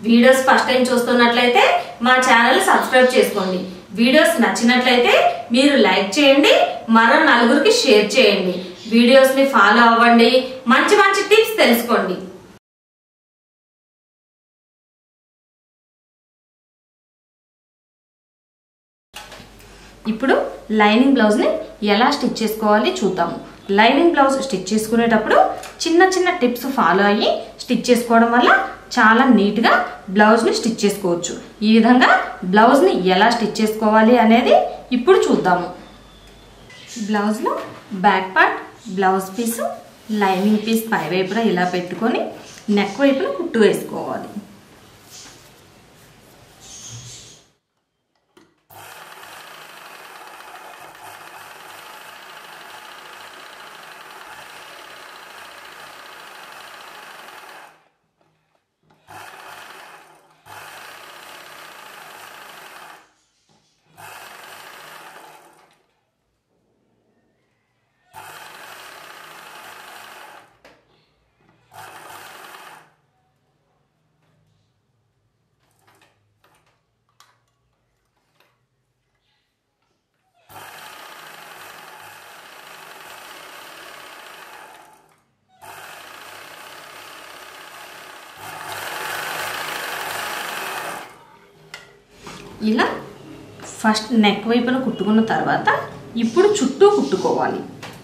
Videos first time చూస్తున్నట్లయితే మా channel subscribe చేసుకోండి. వీడియోస్ నచ్చినట్లయితే మీరు లైక్ చేయండి, మరో నలుగురికి షేర్ చేయండి. వీడియోస్ ని ఫాలో అవ్వండి, మంచి మంచి టిప్స్ తెలుసుకోండి. ఇప్పుడు లైనింగ్ బ్లౌజ్ ని ఎలా స్టిచ్ చేసుకోవాలి చూద్దాము. లైనింగ్ బ్లౌజ్ స్టిచ్ చేసుకునేటప్పుడు చిన్న చిన్న టిప్స్ ఫాలో అయ్యి స్టిచ్ చేసుకోవడం వల్ల చాలా నీట్ గా బ్లౌజ్ ని స్టిచ్ చేసుకోవచ్చు. ఈ విధంగా బ్లౌజ్ ని ఎలా స్టిచ్ చేసుకోవాలి అనేది ఇప్పుడు చూద్దాము. బ్లౌజ్ లో back part, blouse piece, lining piece పై వైపున ఇలా పెట్టుకొని నెక్ వైపున కుట్టు వేసుకోవాలి. ఇలా ఫస్ట్ నెక్ వైపున కుట్టుకున్న తర్వాత ఇప్పుడు చుట్టూ కుట్టుకోవాలి.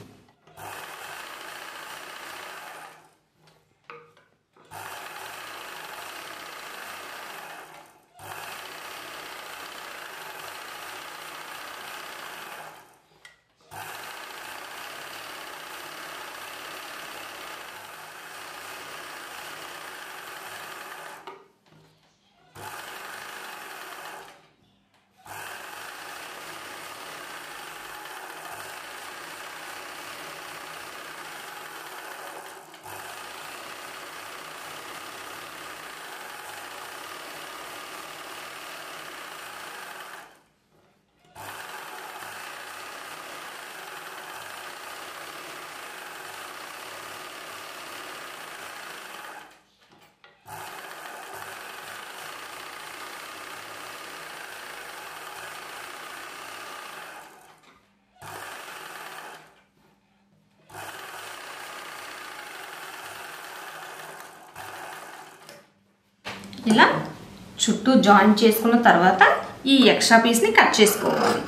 ఇలా చుట్టూ జాయిన్ చేసుకున్న తర్వాత ఈ ఎక్స్ట్రా పీస్ ని కట్ చేసుకోవాలి.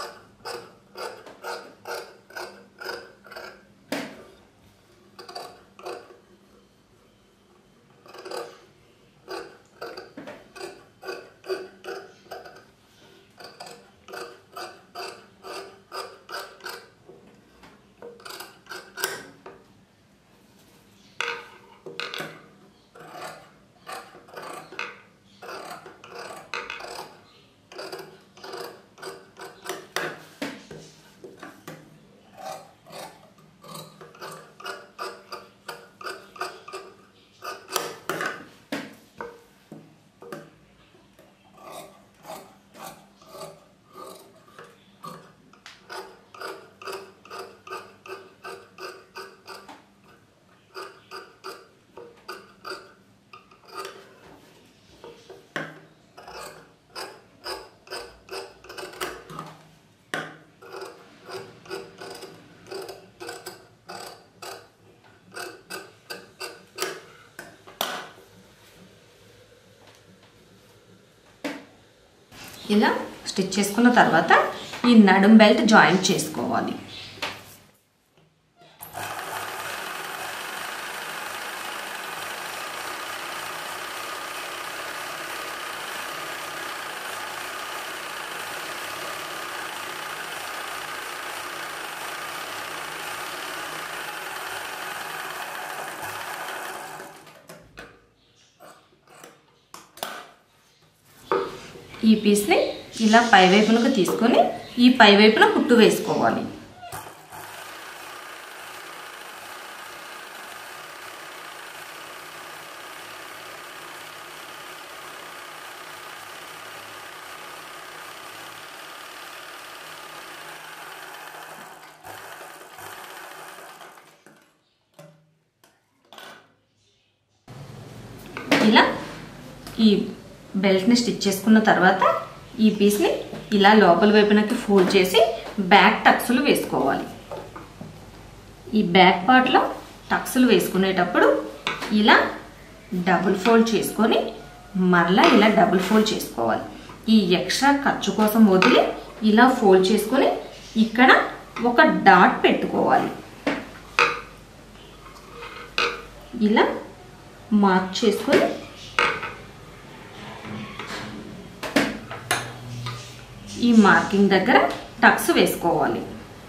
ఇలా స్టిచ్ చేసుకున్న తర్వాత ఈ నడుం బెల్ట్ జాయింట్ చేసుకోవాలి. ఈ పీస్ ని ఇలా పై వైపునకు తీసుకొని ఈ పై వైపున కుట్టు వేసుకోవాలి. ఇలా ఈ బెల్ట్ని స్టిచ్ చేసుకున్న తర్వాత ఈ పీస్ని ఇలా లోపల వైపునకి ఫోల్డ్ చేసి బ్యాక్ టక్స్లు వేసుకోవాలి. ఈ బ్యాక్ పార్ట్లో టక్స్లు వేసుకునేటప్పుడు ఇలా డబుల్ ఫోల్డ్ చేసుకొని మరలా ఇలా డబుల్ ఫోల్డ్ చేసుకోవాలి. ఈ ఎక్స్ట్రా ఖర్చు కోసం వదిలి ఇలా ఫోల్డ్ చేసుకొని ఇక్కడ ఒక డాట్ పెట్టుకోవాలి. ఇలా మార్క్ చేసుకొని ఈ మార్కింగ్ దగ్గర టక్స్ వేసుకోవాలి.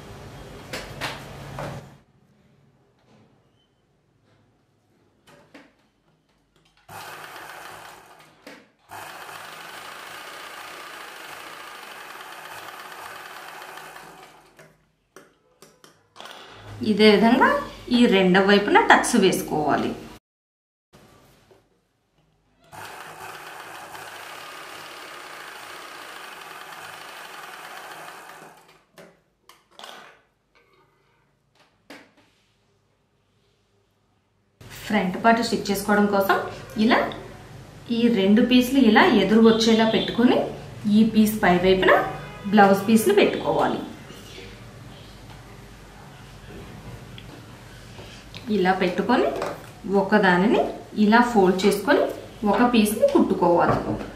ఇదే విధంగా ఈ రెండవ వైపున టక్స్ వేసుకోవాలి. ఫ్రంట్ పార్ట్ స్టిచ్ చేసుకోవడం కోసం ఇలా ఈ రెండు పీసులు ఇలా ఎదురు వచ్చేలా పెట్టుకొని ఈ పీస్ పై వైపున బ్లౌజ్ పీస్ని పెట్టుకోవాలి. ఇలా పెట్టుకొని ఒకదానిని ఇలా ఫోల్డ్ చేసుకొని ఒక పీస్ని కుట్టుకోవాలి.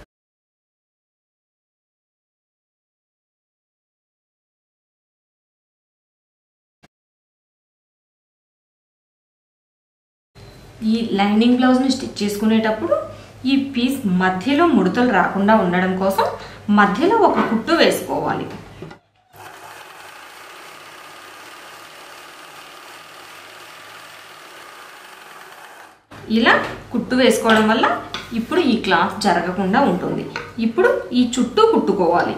ఈ లైనింగ్ బ్లౌజ్ని స్టిచ్ చేసుకునేటప్పుడు ఈ పీస్ మధ్యలో ముడతలు రాకుండా ఉండడం కోసం మధ్యలో ఒక కుట్టు వేసుకోవాలి. ఇలా కుట్టు వేసుకోవడం వల్ల ఇప్పుడు ఈ క్లాత్ జరగకుండా ఉంటుంది. ఇప్పుడు ఈ చుట్టూ కుట్టుకోవాలి.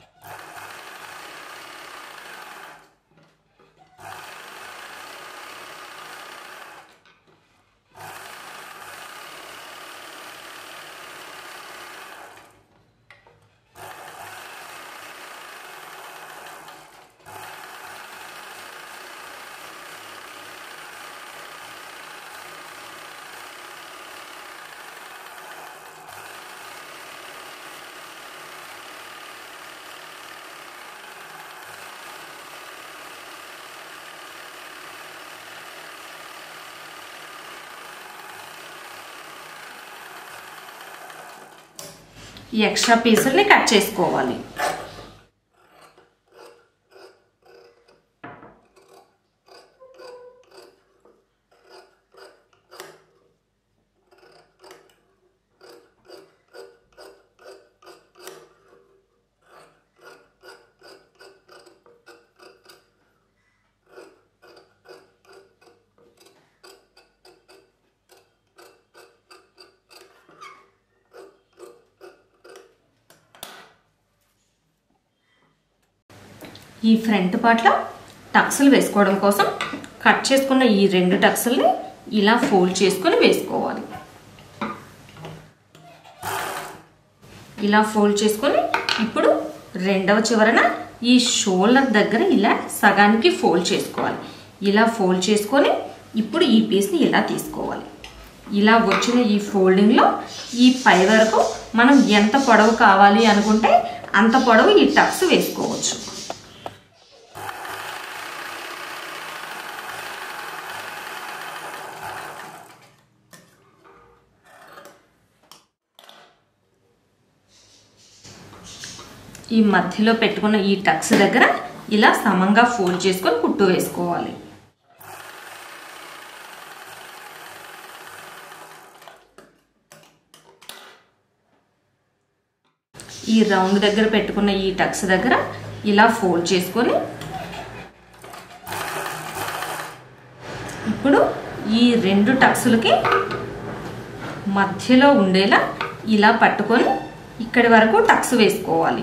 ఈ ఎక్స్ట్రా పీసుల్ని కట్ చేసుకోవాలి. ఈ ఫ్రంట్ పార్ట్లో టక్స్లు వేసుకోవడం కోసం కట్ చేసుకున్న ఈ రెండు టక్స్ల్ని ఇలా ఫోల్డ్ చేసుకొని వేసుకోవాలి. ఇలా ఫోల్డ్ చేసుకొని ఇప్పుడు రెండవ చివరన ఈ షోల్డర్ దగ్గర ఇలా సగానికి ఫోల్డ్ చేసుకోవాలి. ఇలా ఫోల్డ్ చేసుకొని ఇప్పుడు ఈ పీస్ని ఇలా తీసుకోవాలి. ఇలా వచ్చిన ఈ ఫోల్డింగ్లో ఈ పై వరకు మనం ఎంత పొడవు కావాలి అనుకుంటే అంత పొడవు ఈ టక్స్ వేసుకోవచ్చు. ఈ మధ్యలో పెట్టుకున్న ఈ టక్స్ దగ్గర ఇలా సమంగా ఫోల్డ్ చేసుకొని కుట్టు వేసుకోవాలి. ఈ రౌండ్ దగ్గర పెట్టుకున్న ఈ టక్స్ దగ్గర ఇలా ఫోల్డ్ చేసుకొని ఇప్పుడు ఈ రెండు టక్స్లకి మధ్యలో ఉండేలా ఇలా పట్టుకొని ఇక్కడి వరకు టక్స్ వేసుకోవాలి.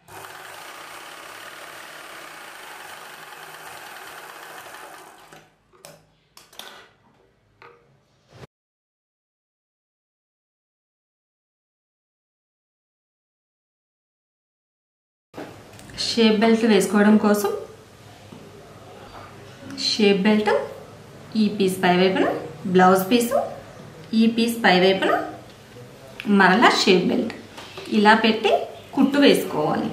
షేప్ బెల్ట్ వేసుకోవడం కోసం షేప్ బెల్ట్ ఈ పీస్ పై వైపున, బ్లౌజ్ పీసు ఈ పీస్ పై వైపున మరలా షేప్ బెల్ట్ ఇలా పెట్టి కుట్టు వేసుకోవాలి.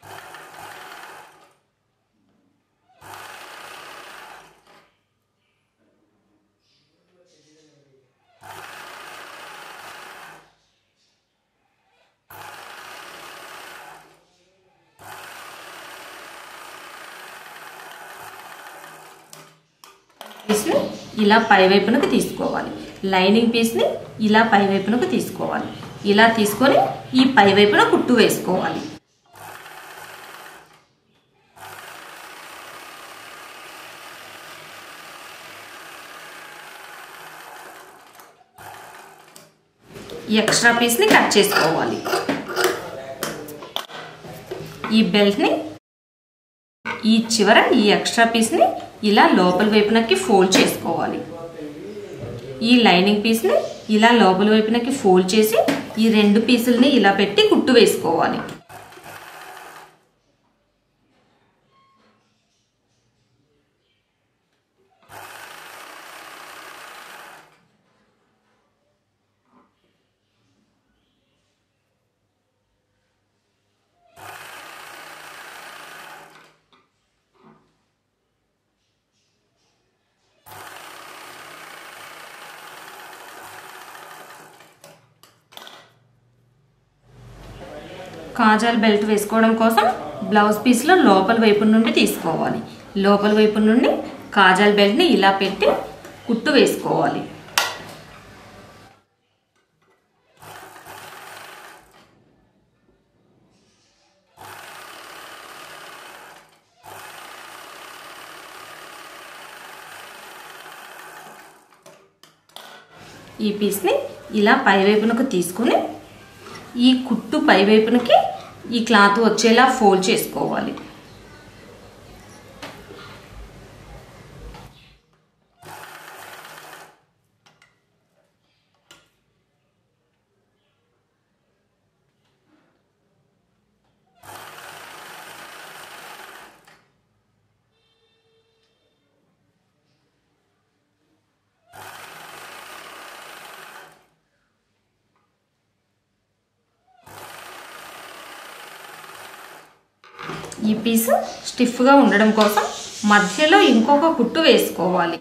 పీస్ని ఇలా పై వైపునకు తీసుకోవాలి. లైనింగ్ పీస్ని ఇలా పై వైపునకు తీసుకోవాలి. ఇలా తీసుకొని ఈ పై వైపున కుట్టు వేసుకోవాలి. ఎక్స్ట్రా పీస్ని కట్ చేసుకోవాలి. ఈ బెల్ట్ని ఈ చివర ఈ ఎక్స్ట్రా పీస్ని ఇలా లోపల వైపునకి ఫోల్డ్ చేసుకోవాలి. ఈ లైనింగ్ పీస్ని ఇలా లోపల వైపునకి ఫోల్డ్ చేసి ఈ రెండు పీసుల్ని ఇలా పెట్టి కుట్టు వేసుకోవాలి. కాజాల్ బెల్ట్ వేసుకోవడం కోసం బ్లౌజ్ పీస్లో లోపల వైపు నుండి తీసుకోవాలి. లోపల వైపు నుండి కాజాల్ బెల్ట్ని ఇలా పెట్టి కుట్టు వేసుకోవాలి. ఈ పీస్ని ఇలా పై వైపునకు తీసుకుని ఈ కుట్టు పై వైపునకి ఈ క్లాత్ వచ్చేలా ఫోల్డ్ చేసుకోవాలి. ఈ పీస్ స్టిఫ్గా ఉండడం కోసం మధ్యలో ఇంకొక కుట్టు వేసుకోవాలి.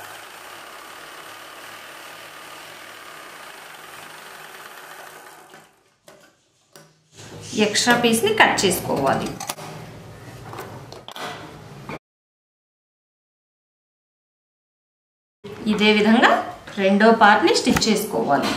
ఎక్స్ట్రా పీస్ని కట్ చేసుకోవాలి. ఇదే విధంగా రెండో పార్ట్ని స్టిచ్ చేసుకోవాలి.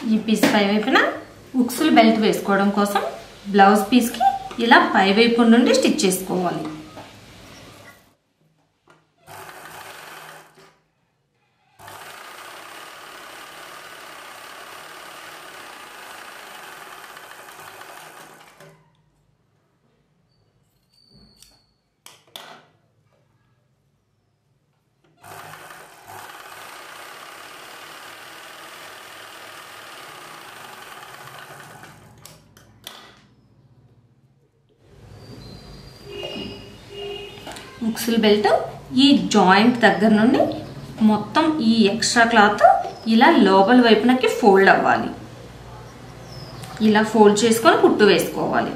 ఈ పీస్ పై వైపున ఉక్సులు బెల్ట్ వేసుకోవడం కోసం బ్లౌజ్ పీస్కి ఇలా పై వైపు నుండి స్టిచ్ చేసుకోవాలి. ఉక్సులు బెల్ట్ ఈ జాయింట్ దగ్గర నుండి మొత్తం ఈ ఎక్స్ట్రా క్లాత్ ఇలా లోపల వైపునకి ఫోల్డ్ అవ్వాలి. ఇలా ఫోల్డ్ చేసుకొని కుట్టు వేసుకోవాలి.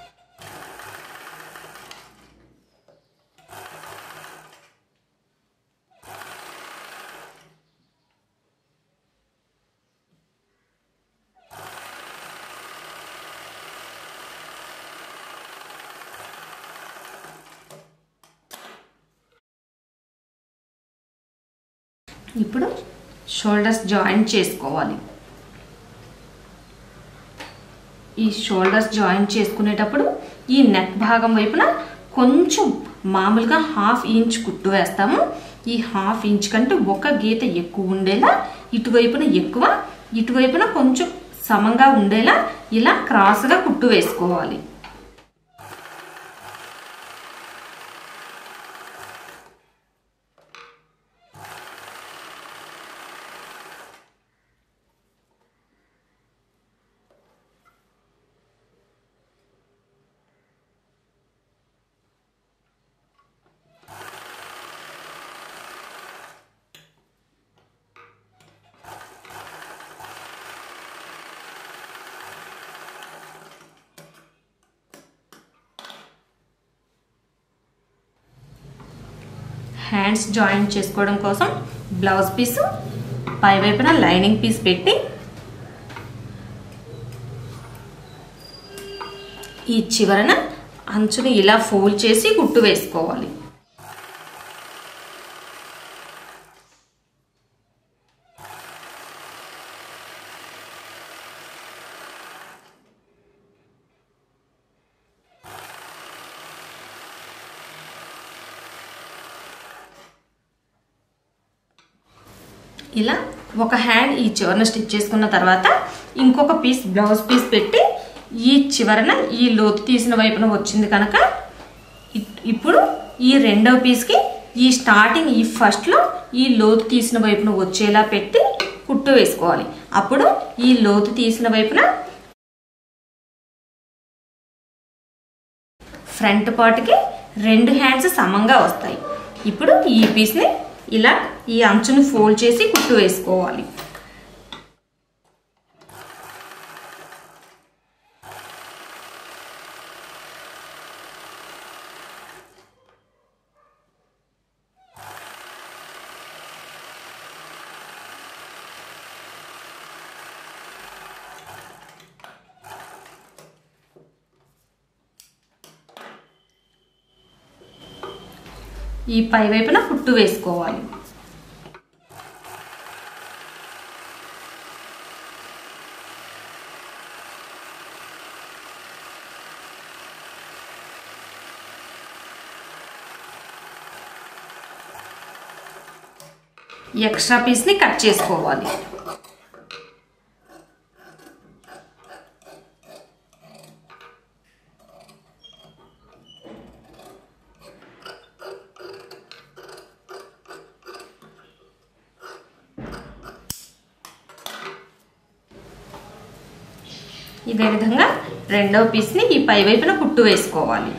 ఇప్పుడు షోల్డర్స్ జాయింట్ చేసుకోవాలి. ఈ షోల్డర్స్ జాయింట్ చేసుకునేటప్పుడు ఈ నెక్ భాగం వైపున కొంచెం మామూలుగా 1/2 ఇంచ్ కుట్టు వేస్తాము. ఈ 1/2 ఇంచ్ కంటే ఒక గీత ఎక్కువ ఉండేలా ఇటువైపున ఎక్కువ, ఇటువైపున కొంచెం సమంగా ఉండేలా ఇలా క్రాస్గా కుట్టు వేసుకోవాలి. హ్యాండ్స్ జాయింట్ చేసుకోవడం కోసం బ్లౌజ్ పీస్ పై వైపున లైనింగ్ పీస్ పెట్టి ఈ చివరన అంచుని ఇలా ఫోల్డ్ చేసి కుట్టు వేసుకోవాలి. ఇలా ఒక హ్యాండ్ ఈ చివరన స్టిచ్ చేసుకున్న తర్వాత ఇంకొక పీస్ బ్లౌజ్ పీస్ పెట్టి ఈ చివరన ఈ లోతు తీసిన వైపున వచ్చింది కనుక ఇప్పుడు ఈ రెండవ పీస్కి ఈ స్టార్టింగ్ ఈ ఫస్ట్లో ఈ లోతు తీసిన వైపున వచ్చేలా పెట్టి కుట్టు వేసుకోవాలి. అప్పుడు ఈ లోతు తీసిన వైపున ఫ్రంట్ పార్ట్కి 2 హ్యాండ్స్ సమంగా వస్తాయి. ఇప్పుడు ఈ పీస్ని ఇలా ఈ అంచును ఫోల్డ్ చేసి కుట్టు వేసుకోవాలి. ఈ పై వైపున కుట్టు వేసుకోవాలి. ఎక్స్ట్రా పీస్ని కట్ చేసుకోవాలి. ఇదే విధంగా రెండవ పీస్ని ఈ పై వైపున కుట్టు వేసుకోవాలి.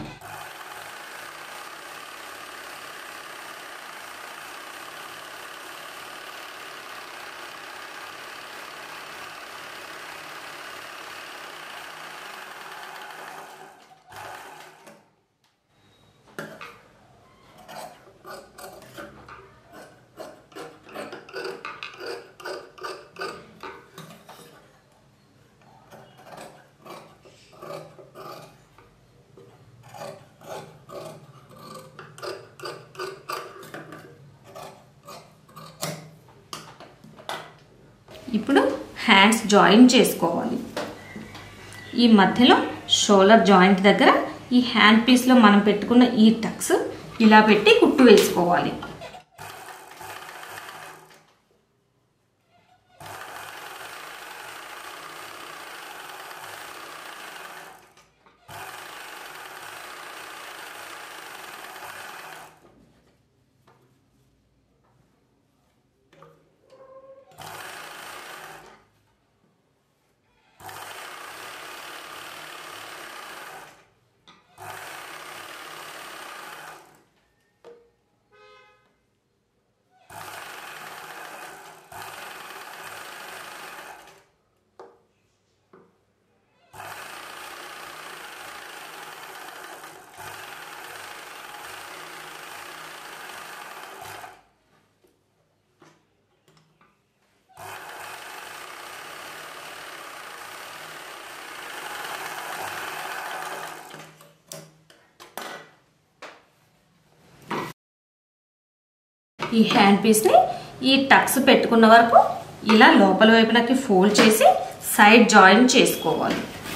ఇప్పుడు హ్యాండ్స్ జాయిన్ చేసుకోవాలి. ఈ మధ్యలో షోల్డర్ జాయింట్ దగ్గర ఈ హ్యాండ్ పీస్లో మనం పెట్టుకున్న ఈ టక్స్ ఇలా పెట్టి కుట్టు వేసుకోవాలి. ఈ హ్యాండ్ పీస్ని ఈ టక్స్ పెట్టుకున్న వరకు ఇలా లోపల వైపునకి ఫోల్డ్ చేసి సైడ్ జాయిన్ చేసుకోవాలి.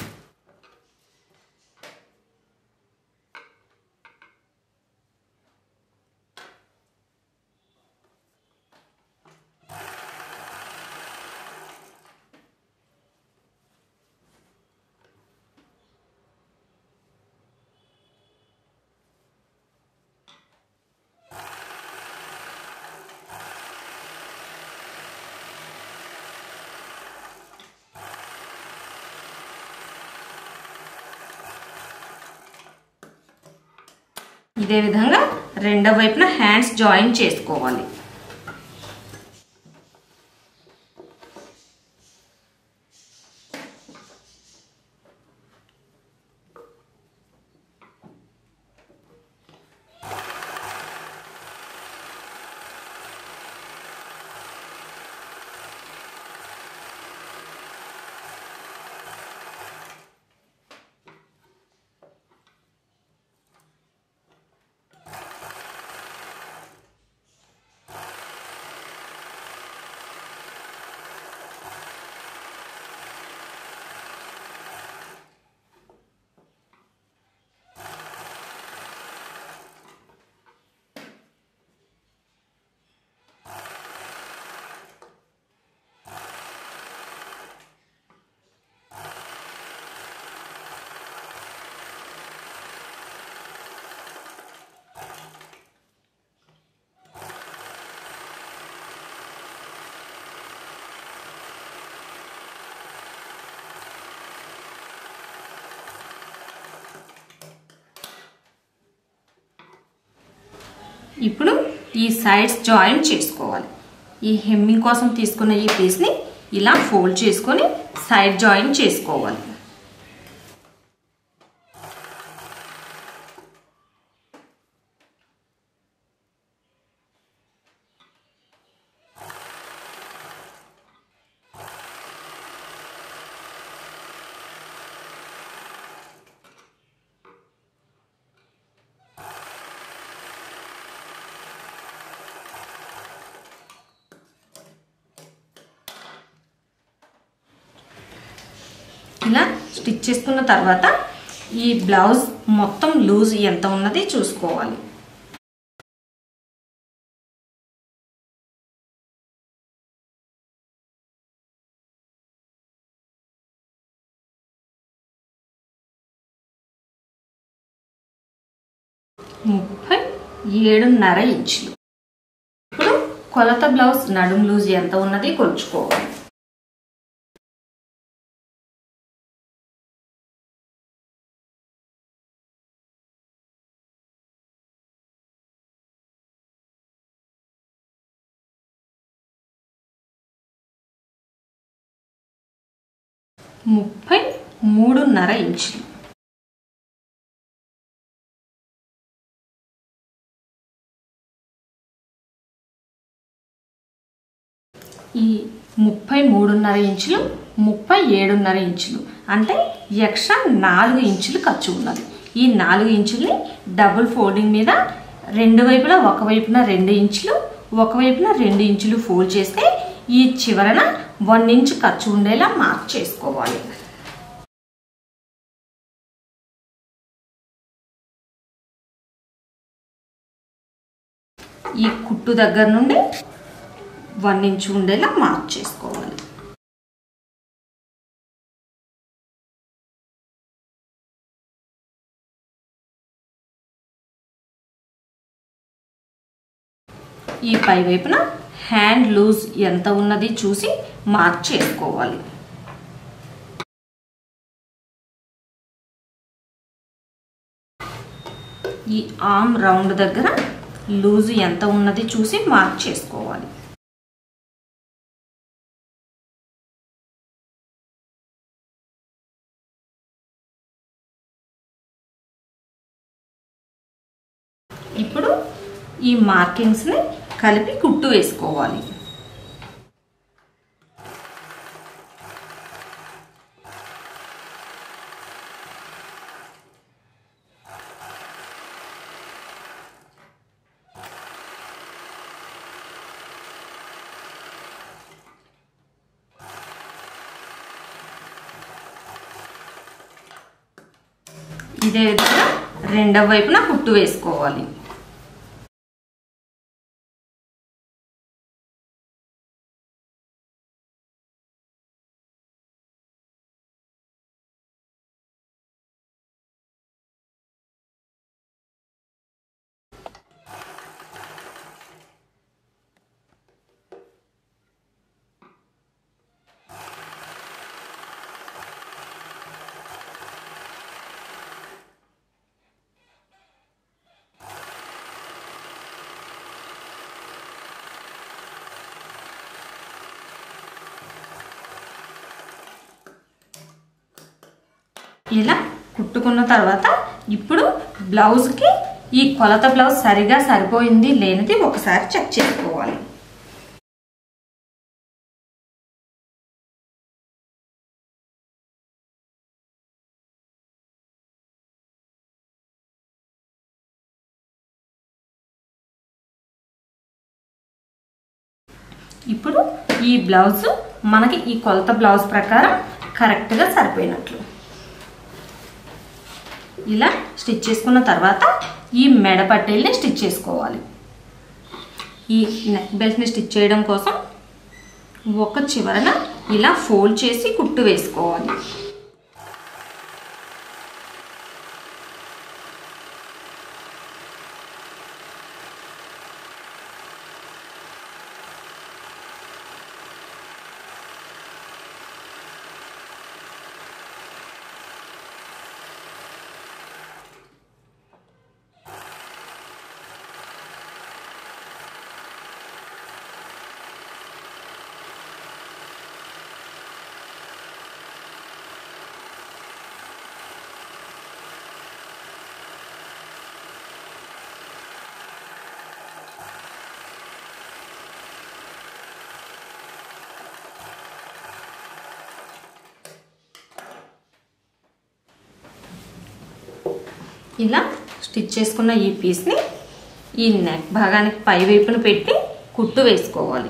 ఇదే విధంగా రెండో వైపున హ్యాండ్స్ జాయిన్ చేసుకోవాలి. ఇప్పుడు ఈ సైడ్స్ జాయిన్ చేసుకోవాలి. ఈ హెమ్మింగ్ కోసం తీసుకున్న ఈ పీస్ని ఇలా ఫోల్డ్ చేసుకొని సైడ్ జాయిన్ చేసుకోవాలి. ఇలా స్టిచ్ చేసుకున్న తర్వాత ఈ బ్లౌజ్ మొత్తం లూజ్ ఎంత ఉన్నది చూసుకోవాలి. ముప్పై 7.5 ఇంచులు. ఇప్పుడు కొలత బ్లౌజ్ నడుం లూజ్ ఎంత ఉన్నది కొలుచుకోవాలి. ముప్పై 3.5 ఇంచులు. ఈ 33.5 ఇంచులు 37.5 ఇంచులు అంటే ఎక్స్ట్రా 4 ఇంచులు ఖర్చు ఉన్నది. ఈ 4 ఇంచుల్ని డబుల్ ఫోల్డింగ్ మీద రెండు వైపులా ఒకవైపున 2 ఇంచులు ఒకవైపున 2 ఇంచులు ఫోల్డ్ చేస్తే ఈ చివరన 1 ఇంచ్ ఖర్చు ఉండేలా మార్క్ చేసుకోవాలి. ఈ కుట్టు దగ్గర నుండి 1 ఇంచ్ ఉండేలా మార్క్ చేసుకోవాలి. ఈ పై వైపున హ్యాండ్ లూజ్ ఎంత ఉన్నది చూసి మార్క్ చేసుకోవాలి. ఈ ఆర్మ్ రౌండ్ దగ్గర లూజ్ ఎంత ఉన్నది చూసి మార్క్ చేసుకోవాలి. ఇప్పుడు ఈ మార్కింగ్స్ని కలిపి కుట్టు వేసుకోవాలి. ఇదే విధంగా రెండవ వైపున కుట్టు వేసుకోవాలి. ఇలా కుట్టుకున్న తర్వాత ఇప్పుడు బ్లౌజ్కి ఈ కొలత బ్లౌజ్ సరిగా సరిపోయింది లేనిది ఒకసారి చెక్ చేసుకోవాలి. ఇప్పుడు ఈ బ్లౌజ్ మనకి ఈ కొలత బ్లౌజ్ ప్రకారం కరెక్ట్గా సరిపోయినట్లు ఇలా స్టిచ్ చేసుకున్న తర్వాత ఈ మెడ పట్టీల్ని స్టిచ్ చేసుకోవాలి. ఈ నెక్ బెల్ట్ని స్టిచ్ చేయడం కోసం ఒక చివరన ఇలా ఫోల్డ్ చేసి కుట్టు వేసుకోవాలి. ఇలా స్టిచ్ చేసుకున్న ఈ పీస్ని ఈ నెక్ భాగానికి పై వైపున పెట్టి కుట్టు వేసుకోవాలి.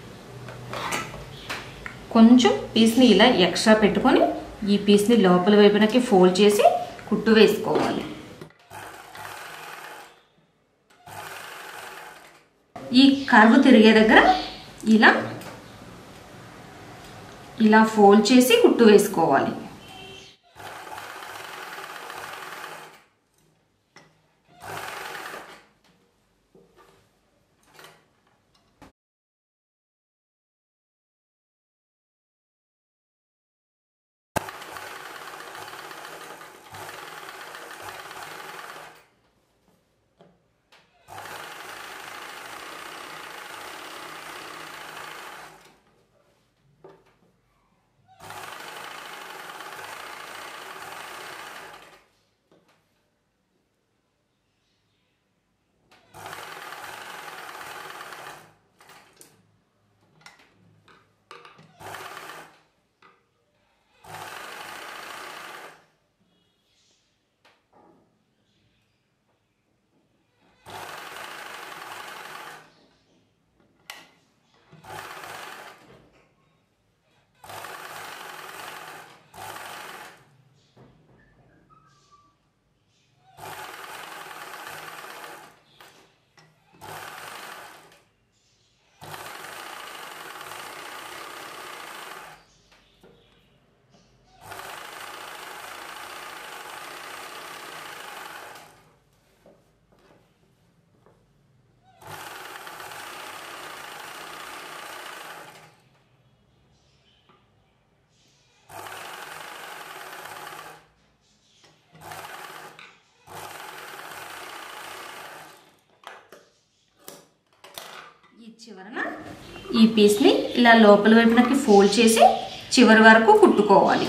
కొంచెం పీస్ని ఇలా ఎక్స్ట్రా పెట్టుకొని ఈ పీస్ని లోపల వైపునకి ఫోల్డ్ చేసి కుట్టు వేసుకోవాలి. ఈ కర్వ్ తిరిగే దగ్గర ఇలా ఫోల్డ్ చేసి కుట్టు వేసుకోవాలి. చివరన ఈ పీస్ని ఇలా లోపల వైపునకి ఫోల్డ్ చేసి చివరి వరకు కుట్టుకోవాలి.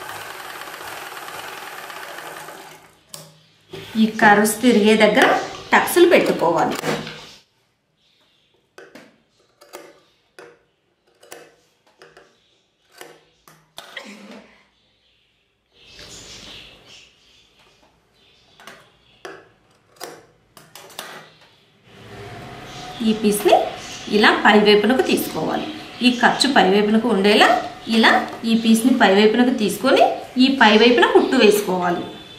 ఈ కర్వ్స్ తిరిగే దగ్గర టక్స్లు పెట్టుకోవాలి. ఈ పీస్ని ఇలా పైవైపునకు తీసుకోవాలి. ఈ ఖర్చు పైవైపునకు ఉండేలా ఇలా ఈ పీస్ని పైవైపునకు తీసుకొని ఈ పైవైపున కుట్టు వేసుకోవాలి.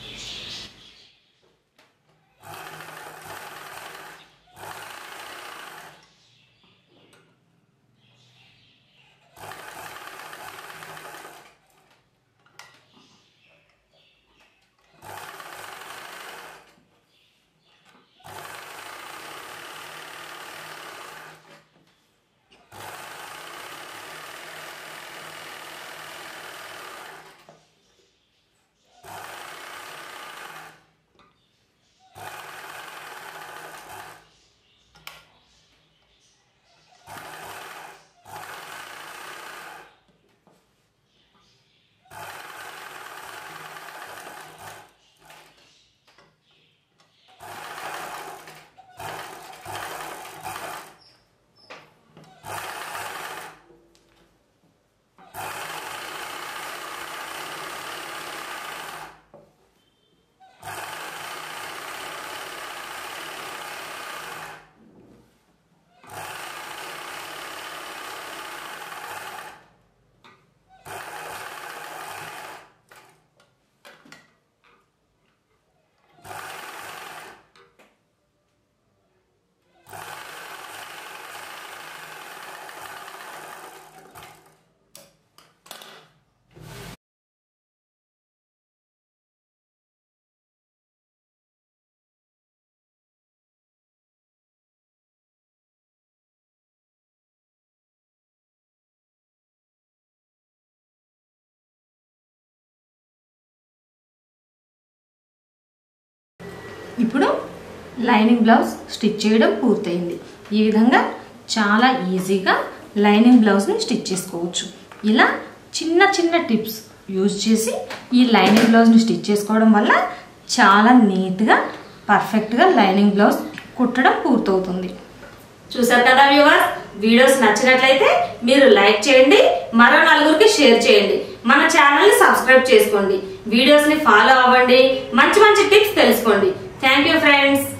ఇప్పుడు లైనింగ్ బ్లౌజ్ స్టిచ్ చేయడం పూర్తయింది. ఈ విధంగా చాలా ఈజీగా లైనింగ్ బ్లౌజ్ని స్టిచ్ చేసుకోవచ్చు. ఇలా చిన్న చిన్న టిప్స్ యూజ్ చేసి ఈ లైనింగ్ బ్లౌజ్ని స్టిచ్ చేసుకోవడం వల్ల చాలా నీట్గా పర్ఫెక్ట్గా లైనింగ్ బ్లౌజ్ కుట్టడం పూర్తవుతుంది. చూసారు కదా వ్యూవర్స్, వీడియోస్ నచ్చినట్లయితే మీరు లైక్ చేయండి, మరో నలుగురికి షేర్ చేయండి, మన ఛానల్ని సబ్స్క్రైబ్ చేసుకోండి, వీడియోస్ని ఫాలో అవ్వండి, మంచి మంచి టిప్స్ తెలుసుకోండి. Thank you friends.